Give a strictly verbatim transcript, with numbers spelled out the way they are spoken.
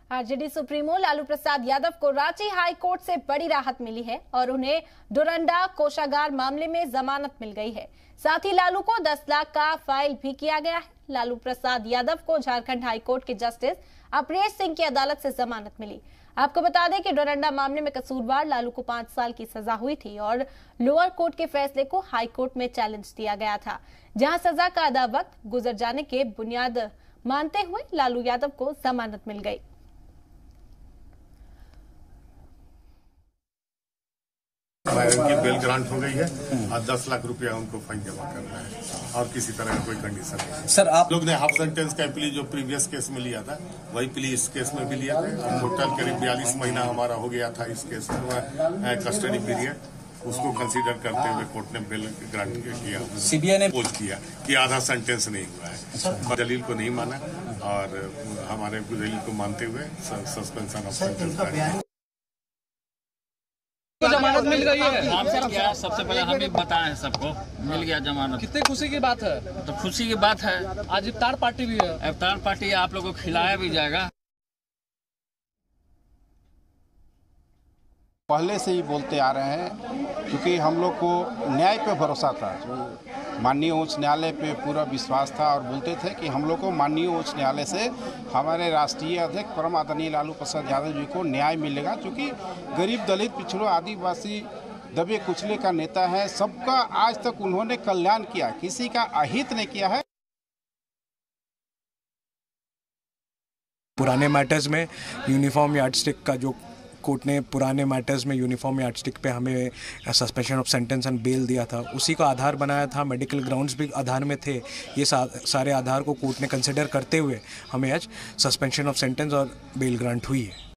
RJD supremo Lalu Prasad Yadav को Ranchi high court से बड़ी राहत मिली है और उन्हें डोरंडा कोषागार मामले में जमानत मिल गई है। साथ ही लालू को दस लाख का फाइल भी किया गया है। लालू प्रसाद यादव को झारखंड हाई कोर्ट के जस्टिस अपरेश सिंह की अदालत से जमानत मिली। आपको बता दें कि डोरंडा मामले में कसूरवार लालू को पांच साल की सजा हुई थी और लोअर कोर्ट के फैसले को हाई कोर्ट में चैलेंज दिया गया था, जहां सजा का आधा वक्त गुजर जाने के बुनियाद मानते हुए लालू यादव को जमानत मिल गई। उनकी बेल ग्रांट हो गई है और दस लाख रुपया उनको फाइन जमा करना है और किसी तरह का कोई कंडीशन नहीं। सर आप लोग ने हाफ सेंटेंस का प्ली जो प्रीवियस केस में लिया था वही प्ली इस केस में भी लिया था। टोटल करीब बयालीस महीना हमारा हो गया था इस केस में कस्टडी पीरियड, उसको कंसीडर करते हुए कोर्ट ने बेल ग्रांट किया। सीबीआई ने पोज किया कि आधा सेंटेंस नहीं हुआ है, दलील को नहीं माना और हमारे दलील को मानते हुए सस्पेंशन ऑफ सेंटेंस जमानत मिल गई है। हमसे क्या सबसे पहले हम भी बताएं सबको मिल गया जमानत। कितनी खुशी की बात है। तो खुशी की बात है। आज इफ्तार पार्टी भी है। इफ्तार पार्टी आप लोगों को खिलाया भी जाएगा। पहले से ही बोलते आ रहे हैं क्योंकि हम लोग को न्याय पे भरोसा था, जो माननीय उच्च न्यायालय पे पूरा विश्वास था और बोलते थे कि हम लोग को माननीय उच्च न्यायालय से हमारे राष्ट्रीय अध्यक्ष परम आदरणीय लालू प्रसाद यादव जी को न्याय मिलेगा, क्योंकि गरीब दलित पिछड़ों आदिवासी दबे कुचले का नेता है। सबका आज तक उन्होंने कल्याण किया, किसी का अहित नहीं किया है। पुराने मैटर्स में यूनिफॉर्म यार्डस्टिक का जो कोर्ट ने पुराने मैटर्स में यूनिफॉर्म यार्डस्टिक पे हमें suspension of sentence and bail दिया था, उसी को आधार बनाया था। मेडिकल ग्राउंड्स भी आधार में थे। ये सा, सारे आधार को कोर्ट ने कंसिडर करते हुए हमें आज सस्पेंशन ऑफ सेंटेंस और बेल ग्रांट हुई है।